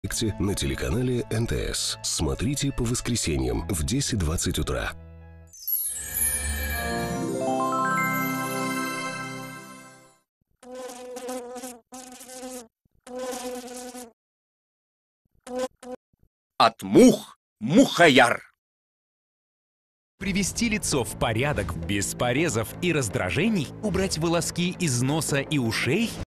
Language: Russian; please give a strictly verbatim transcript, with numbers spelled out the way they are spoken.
на телеканале эн тэ эс. Смотрите по воскресеньям в десять двадцать утра. От мух мухояр. Привести лицо в порядок без порезов и раздражений, убрать волоски из носа и ушей.